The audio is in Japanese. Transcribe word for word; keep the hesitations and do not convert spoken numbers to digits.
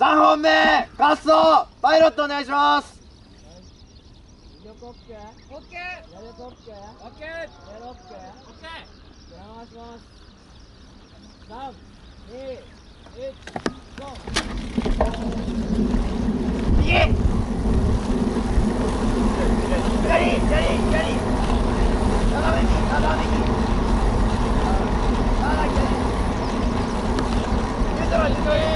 さんぼんめ滑走パイロットお願いします。 威力オッケーオッケーやりオッケーオッケーやりオッケーオッケー回します。さん、に、いち、ゴー。 右左左左斜め右斜め右ああ左ニュートラルニュートラル